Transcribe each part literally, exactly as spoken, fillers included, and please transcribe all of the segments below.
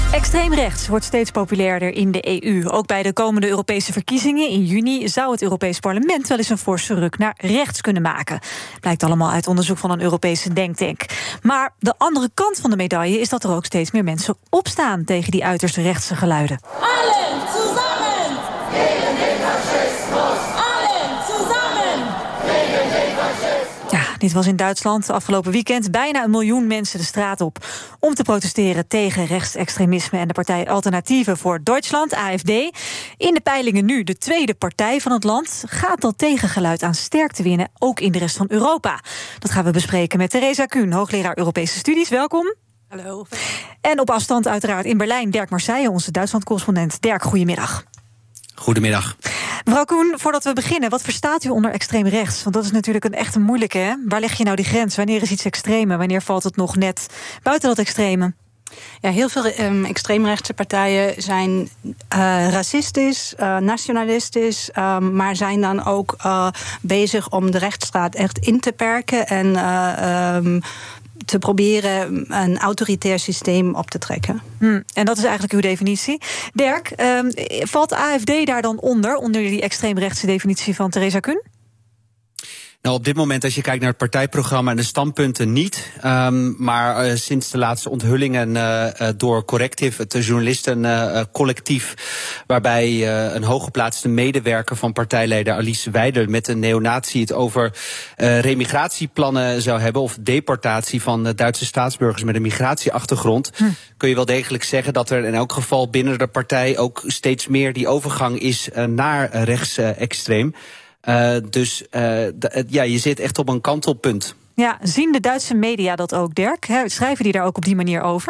Extreem rechts wordt steeds populairder in de E U. Ook bij de komende Europese verkiezingen in juni zou het Europees Parlement wel eens een forse ruk naar rechts kunnen maken. Blijkt allemaal uit onderzoek van een Europese denktank. Maar de andere kant van de medaille is dat er ook steeds meer mensen opstaan tegen die uiterst rechtse geluiden. Allen zusammen gegen den Faschismus. Allen zusammen gegen den Faschismus. Ja, dit was in Duitsland afgelopen weekend bijna een miljoen mensen de straat op om te protesteren tegen rechtsextremisme en de partij Alternatieve voor Duitsland, A F D. In de peilingen nu de tweede partij van het land. Gaat dat tegengeluid aan sterkte winnen, ook in de rest van Europa? Dat gaan we bespreken met Theresa Kuhn, hoogleraar Europese studies. Welkom. Hallo. En op afstand uiteraard in Berlijn Dirk Marseille, onze Duitsland-correspondent. Dirk, goedemiddag. Goedemiddag. Mevrouw Kuhn, voordat we beginnen, wat verstaat u onder extreem rechts? Want dat is natuurlijk een echt een moeilijke, hè? Waar leg je nou die grens? Wanneer is iets extreme? Wanneer valt het nog net buiten dat extreme? Ja, heel veel um, extreemrechtse partijen zijn uh, racistisch, uh, nationalistisch, um, maar zijn dan ook uh, bezig om de rechtsstaat echt in te perken en uh, um, te proberen een autoritair systeem op te trekken. Hmm, en dat is eigenlijk uw definitie. Dirk, um, valt A F D daar dan onder, onder die extreemrechtse definitie van Theresa Kuhn? Nou, op dit moment, als je kijkt naar het partijprogramma en de standpunten, niet. Um, maar uh, sinds de laatste onthullingen uh, uh, door Corrective, het journalistencollectief, uh, waarbij uh, een hooggeplaatste medewerker van partijleider Alice Weidel met een neonazi het over uh, remigratieplannen zou hebben, of deportatie van uh, Duitse staatsburgers met een migratieachtergrond, hm. kun je wel degelijk zeggen dat er in elk geval binnen de partij ook steeds meer die overgang is uh, naar uh, rechtsextreem. Uh, Uh, dus uh, d- ja, je zit echt op een kantelpunt. Ja, zien de Duitse media dat ook, Dirk? He, schrijven die daar ook op die manier over?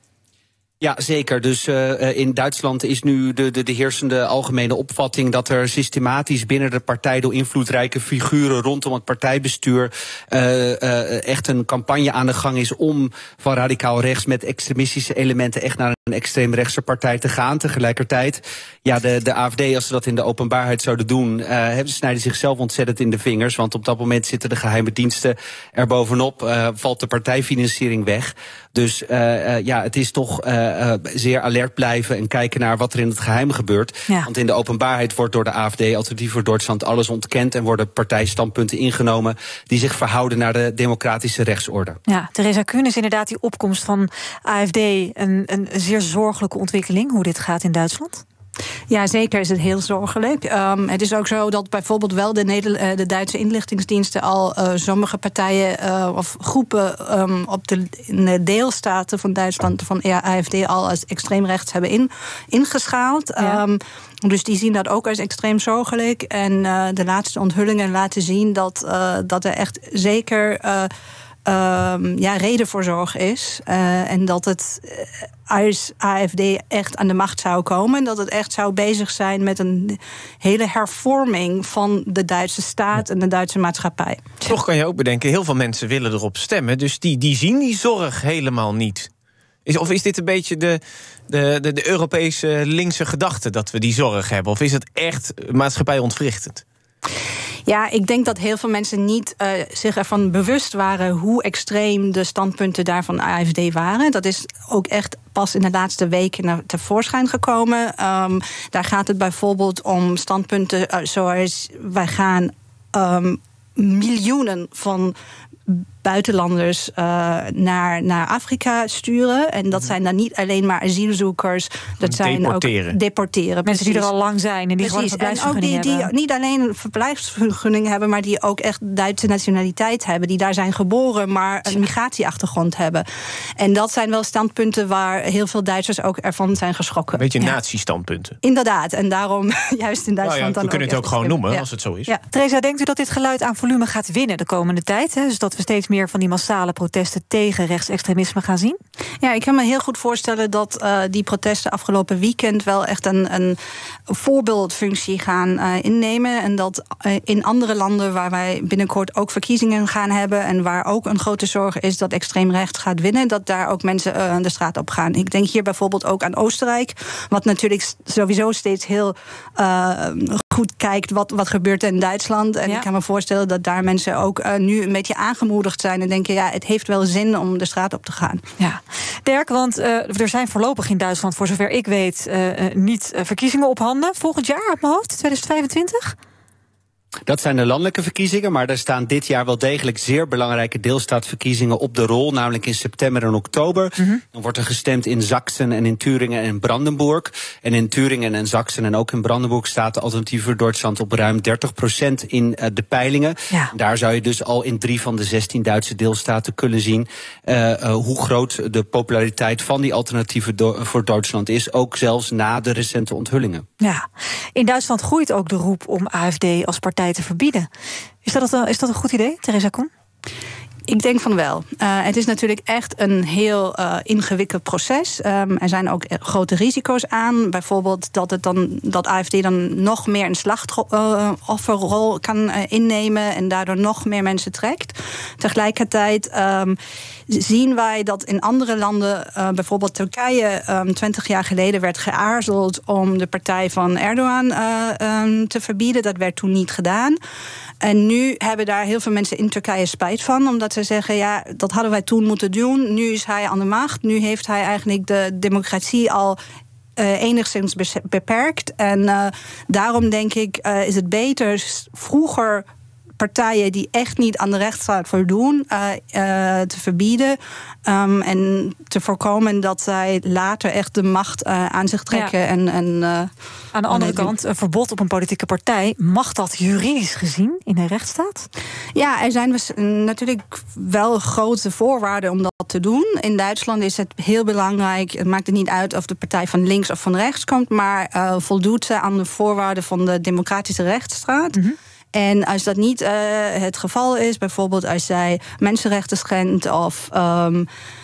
Ja, zeker. Dus uh, in Duitsland is nu de, de, de heersende algemene opvatting dat er systematisch binnen de partij door invloedrijke figuren rondom het partijbestuur uh, uh, echt een campagne aan de gang is om van radicaal rechts met extremistische elementen echt naar een extreemrechtse partij te gaan. Tegelijkertijd, ja, de, de A F D, als ze dat in de openbaarheid zouden doen, uh, ze snijden zichzelf ontzettend in de vingers. Want op dat moment zitten de geheime diensten er bovenop, uh, valt de partijfinanciering weg. Dus uh, uh, ja, het is toch uh, uh, zeer alert blijven en kijken naar wat er in het geheim gebeurt. Ja. Want in de openbaarheid wordt door de A F D, Alternatief voor Duitsland, alles ontkend en worden partijstandpunten ingenomen die zich verhouden naar de democratische rechtsorde. Ja, Theresa Kuhn, is inderdaad die opkomst van A F D een, een zeer zorgelijke ontwikkeling, hoe dit gaat in Duitsland? Ja, zeker is het heel zorgelijk. Um, het is ook zo dat bijvoorbeeld wel de, Neder- de Duitse inlichtingendiensten al uh, sommige partijen uh, of groepen um, op de, in de deelstaten van Duitsland van A F D al als extreemrechts hebben in, ingeschaald. Ja. Um, dus die zien dat ook als extreem zorgelijk. En uh, de laatste onthullingen laten zien dat, uh, dat er echt zeker Uh, Um, ja, reden voor zorg is. Uh, en dat het uh, als A F D echt aan de macht zou komen, dat het echt zou bezig zijn met een hele hervorming van de Duitse staat en de Duitse maatschappij. Toch kan je ook bedenken, heel veel mensen willen erop stemmen, dus die, die zien die zorg helemaal niet. Is, of is dit een beetje de, de, de, de Europese linkse gedachte dat we die zorg hebben? Of is het echt maatschappij-ontwrichtend? Ja, ik denk dat heel veel mensen niet uh, zich ervan bewust waren hoe extreem de standpunten daar van A F D waren. Dat is ook echt pas in de laatste weken naar tevoorschijn gekomen. Um, daar gaat het bijvoorbeeld om standpunten uh, zoals wij gaan um, miljoenen van buitenlanders uh, naar, naar Afrika sturen. En dat zijn dan niet alleen maar asielzoekers. Dat zijn deporteren. ook deporteren. Mensen precies. die er al lang zijn en die gewoon een verblijfsvergunning en ook die, hebben. die niet alleen een verblijfsvergunning hebben, maar die ook echt Duitse nationaliteit hebben. Die daar zijn geboren, maar een migratieachtergrond hebben. En dat zijn wel standpunten waar heel veel Duitsers ook ervan zijn geschrokken. Een beetje ja. nazi-standpunten. Inderdaad. En daarom juist in Duitsland nou ja, dan we kunnen ook het ook gewoon noemen, ja. als het zo is. Ja. Theresa, denkt u dat dit geluid aan volume gaat winnen de komende tijd? Hè? Dus dat we steeds meer van die massale protesten tegen rechtsextremisme gaan zien? Ja, ik kan me heel goed voorstellen dat uh, die protesten afgelopen weekend wel echt een, een voorbeeldfunctie gaan uh, innemen. En dat uh, in andere landen waar wij binnenkort ook verkiezingen gaan hebben en waar ook een grote zorg is dat extreem rechts gaat winnen, dat daar ook mensen uh, de straat op gaan. Ik denk hier bijvoorbeeld ook aan Oostenrijk, wat natuurlijk sowieso steeds heel uh, goed kijkt wat, wat gebeurt er in Duitsland. En ja. ik kan me voorstellen dat daar mensen ook uh, nu een beetje aangemoedigd zijn en denken, ja, het heeft wel zin om de straat op te gaan. Ja, Dirk, want uh, er zijn voorlopig in Duitsland, voor zover ik weet, uh, uh, niet uh, verkiezingen op handen. Volgend jaar uit mijn hoofd, twintig vijfentwintig? Dat zijn de landelijke verkiezingen, maar er staan dit jaar wel degelijk zeer belangrijke deelstaatverkiezingen op de rol, namelijk in september en oktober. Mm-hmm. Dan wordt er gestemd in Sachsen en in Thüringen en Brandenburg. En in Thüringen en Sachsen en ook in Brandenburg staat de Alternatieve voor Duitsland op ruim dertig procent in uh, de peilingen. Ja. Daar zou je dus al in drie van de zestien Duitse deelstaten kunnen zien uh, uh, hoe groot de populariteit van die Alternatieve do- voor Duitsland is, ook zelfs na de recente onthullingen. Ja, in Duitsland groeit ook de roep om A F D als partij te verbieden. Is dat een, is dat een goed idee, Theresa Koen? Ik denk van wel. Uh, het is natuurlijk echt een heel uh, ingewikkeld proces. Um, er zijn ook grote risico's aan. Bijvoorbeeld dat, het dan, dat A F D dan nog meer een slachtofferrol uh, kan uh, innemen en daardoor nog meer mensen trekt. Tegelijkertijd um, zien wij dat in andere landen, uh, bijvoorbeeld Turkije, um, twintig jaar geleden werd geaarzeld om de partij van Erdogan uh, um, te verbieden. Dat werd toen niet gedaan. En nu hebben daar heel veel mensen in Turkije spijt van, omdat ze zeggen, ja, dat hadden wij toen moeten doen. Nu is hij aan de macht. Nu heeft hij eigenlijk de democratie al uh, enigszins beperkt. En uh, daarom denk ik, uh, is het beter vroeger partijen die echt niet aan de rechtsstaat voldoen uh, uh, te verbieden. Um, en te voorkomen dat zij later echt de macht uh, aan zich trekken. Ja. En, en, uh, aan de andere kant, een verbod op een politieke partij, mag dat juridisch gezien in een rechtsstaat? Ja, er zijn natuurlijk wel grote voorwaarden om dat te doen. In Duitsland is het heel belangrijk, het maakt het niet uit of de partij van links of van rechts komt, maar uh, voldoet ze aan de voorwaarden van de democratische rechtsstaat. Mm-hmm. En als dat niet uh, het geval is, bijvoorbeeld als zij mensenrechten schendt of um,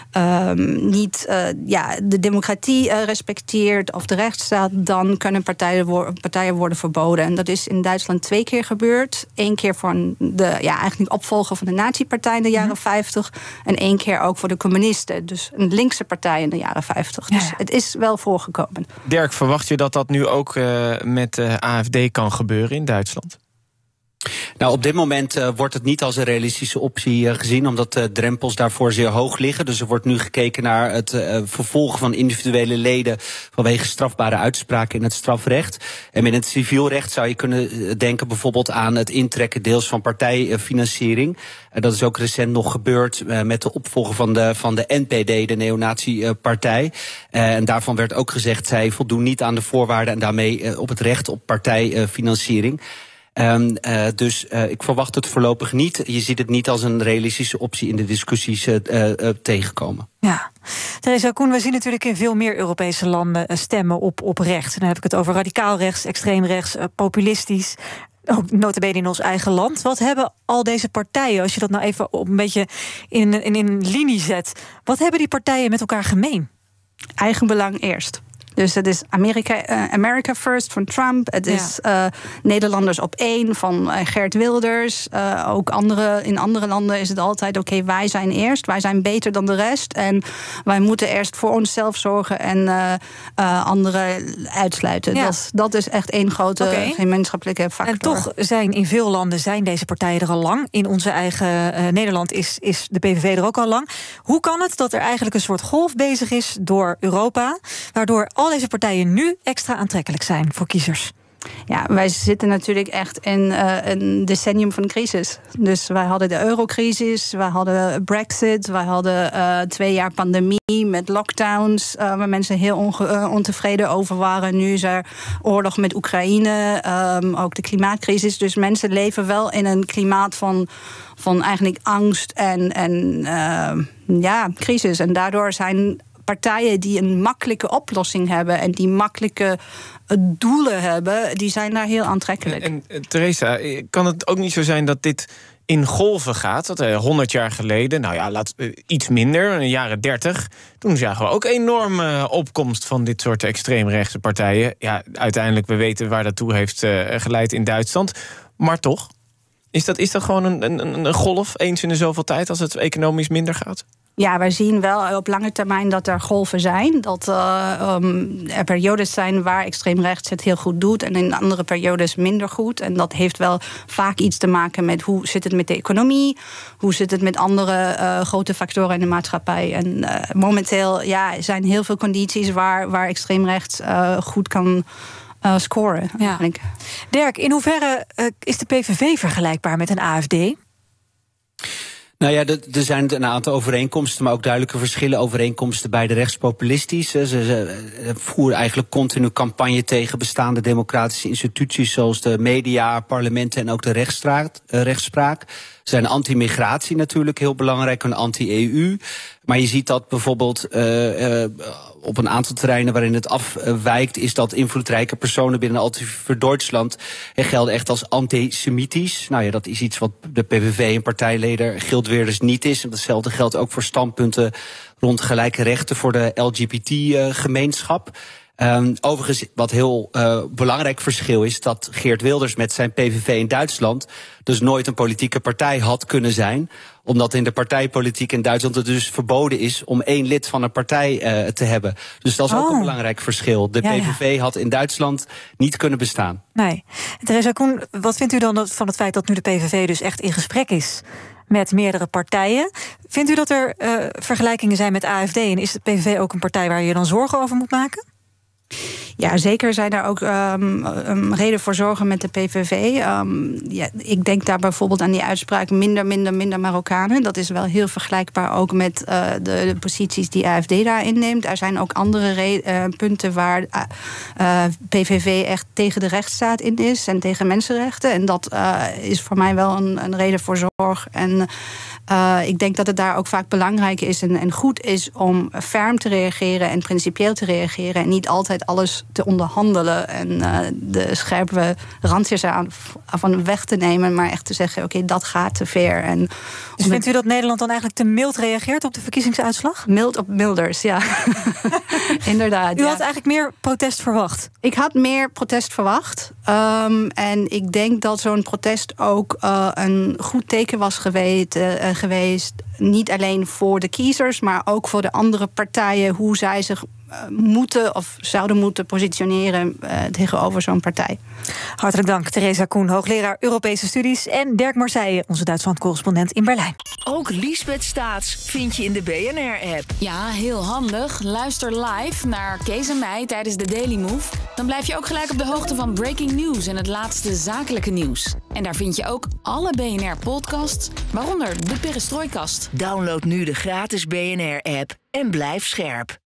um, niet uh, ja, de democratie uh, respecteert of de rechtsstaat, dan kunnen partijen, wo- partijen worden verboden. En dat is in Duitsland twee keer gebeurd. Eén keer voor de ja, eigenlijk opvolger van de nazi-partij in de jaren vijftig. En één keer ook voor de communisten. Dus een linkse partij in de jaren vijftig. Dus ja, ja. Het is wel voorgekomen. Dirk, verwacht je dat dat nu ook uh, met de A F D kan gebeuren in Duitsland? Nou, op dit moment uh, wordt het niet als een realistische optie uh, gezien, omdat de drempels daarvoor zeer hoog liggen. Dus er wordt nu gekeken naar het uh, vervolgen van individuele leden vanwege strafbare uitspraken in het strafrecht. En in het civielrecht zou je kunnen denken bijvoorbeeld aan het intrekken deels van partijfinanciering. Uh, dat is ook recent nog gebeurd uh, met de opvolger van de, van de N P D, de neonazi-partij. Uh, en daarvan werd ook gezegd, zij voldoen niet aan de voorwaarden en daarmee uh, op het recht op partijfinanciering. Um, uh, dus uh, ik verwacht het voorlopig niet. Je ziet het niet als een realistische optie in de discussies uh, uh, tegenkomen. Ja, Theresa Koen, we zien natuurlijk in veel meer Europese landen uh, stemmen op, op rechts. En dan heb ik het over radicaal rechts, extreem rechts, uh, populistisch. Ook nota bene in ons eigen land. Wat hebben al deze partijen, als je dat nou even op een beetje in, in, in linie zet, wat hebben die partijen met elkaar gemeen? Eigenbelang eerst. Dus het is Amerika, uh, America First van Trump. Het is ja. uh, Nederlanders op één van uh, Geert Wilders. Uh, ook andere, in andere landen is het altijd, oké, okay, wij zijn eerst. Wij zijn beter dan de rest. En wij moeten eerst voor onszelf zorgen en uh, uh, anderen uitsluiten. Ja. Dat, dat is echt één grote okay. gemeenschappelijke factor. En toch zijn in veel landen zijn deze partijen er al lang. In onze eigen uh, Nederland is, is de P V V er ook al lang. Hoe kan het dat er eigenlijk een soort golf bezig is door Europa, waardoor al deze partijen nu extra aantrekkelijk zijn voor kiezers? Ja, wij zitten natuurlijk echt in uh, een decennium van crisis. Dus wij hadden de eurocrisis, wij hadden Brexit, wij hadden uh, twee jaar pandemie met lockdowns, uh, waar mensen heel onge- uh, ontevreden over waren. Nu is er oorlog met Oekraïne, um, ook de klimaatcrisis. Dus mensen leven wel in een klimaat van, van eigenlijk angst en, en uh, ja, crisis. En daardoor zijn partijen die een makkelijke oplossing hebben en die makkelijke doelen hebben, die zijn daar heel aantrekkelijk. En, en Theresa, kan het ook niet zo zijn dat dit in golven gaat? Dat honderd jaar geleden, nou ja, laat, iets minder, in de jaren dertig, toen zagen we ook enorme opkomst van dit soort extreemrechtse partijen. Ja, uiteindelijk, we weten waar dat toe heeft uh, geleid in Duitsland. Maar toch, is dat, is dat gewoon een, een, een golf eens in de zoveel tijd als het economisch minder gaat? Ja, wij zien wel op lange termijn dat er golven zijn. Dat uh, um, er periodes zijn waar extreem rechts het heel goed doet en in andere periodes minder goed. En dat heeft wel vaak iets te maken met hoe zit het met de economie, hoe zit het met andere uh, grote factoren in de maatschappij. En uh, momenteel ja, zijn heel veel condities waar, waar extreem rechts uh, goed kan uh, scoren. Ja. Dirk, in hoeverre uh, is de P V V vergelijkbaar met een A F D? Nou ja, er zijn een aantal overeenkomsten, maar ook duidelijke verschillen. Overeenkomsten bij de rechtspopulistisch. Ze, ze voeren eigenlijk continu campagne tegen bestaande democratische instituties, zoals de media, parlementen en ook de rechtspraak. Uh, rechtspraak. Ze zijn anti-migratie natuurlijk heel belangrijk, en anti-E U. Maar je ziet dat bijvoorbeeld uh, uh, op een aantal terreinen waarin het afwijkt, is dat invloedrijke personen binnen Alternative voor Duitsland gelden echt als antisemitisch. Nou ja, dat is iets wat de P V V en partijleider Geert Wilders niet is. En datzelfde geldt ook voor standpunten rond gelijke rechten voor de L G B T-gemeenschap. Um, overigens, wat heel uh, belangrijk verschil is, dat Geert Wilders met zijn P V V in Duitsland dus nooit een politieke partij had kunnen zijn, omdat in de partijpolitiek in Duitsland het dus verboden is om één lid van een partij uh, te hebben. Dus dat is oh. ook een belangrijk verschil. De ja, P V V ja. had in Duitsland niet kunnen bestaan. Nee. Theresa Koen, wat vindt u dan van het feit dat nu de P V V dus echt in gesprek is met meerdere partijen? Vindt u dat er uh, vergelijkingen zijn met A F D? En is de P V V ook een partij waar je dan zorgen over moet maken? Ja, zeker zijn er ook um, um, reden voor zorgen met de P V V. Um, ja, ik denk daar bijvoorbeeld aan die uitspraak minder, minder, minder Marokkanen. Dat is wel heel vergelijkbaar ook met uh, de, de posities die A F D daar inneemt. Er zijn ook andere re- uh, punten waar uh, uh, P V V echt tegen de rechtsstaat in is en tegen mensenrechten. En dat uh, is voor mij wel een, een reden voor zorg. En uh, ik denk dat het daar ook vaak belangrijk is en, en goed is om ferm te reageren en principieel te reageren en niet altijd alles te onderhandelen en uh, de scherpe randjes aan, van weg te nemen, maar echt te zeggen, oké, okay, dat gaat te ver. En dus vindt u dat Nederland dan eigenlijk te mild reageert op de verkiezingsuitslag? Mild op milders, ja. Inderdaad. U ja. had eigenlijk meer protest verwacht? Ik had meer protest verwacht. Um, en ik denk dat zo'n protest ook uh, een goed teken was geweest, uh, geweest. Niet alleen voor de kiezers, maar ook voor de andere partijen, hoe zij zich moeten of zouden moeten positioneren uh, tegenover zo'n partij. Hartelijk dank, Theresa Koen, hoogleraar Europese Studies, en Dirk Marseille, onze Duitsland-correspondent in Berlijn. Ook Liesbeth Staats vind je in de B N R-app. Ja, heel handig. Luister live naar Kees en mij tijdens de Daily Move. Dan blijf je ook gelijk op de hoogte van breaking news en het laatste zakelijke nieuws. En daar vind je ook alle B N R-podcasts, waaronder de Perestrooikast. Download nu de gratis B N R-app en blijf scherp.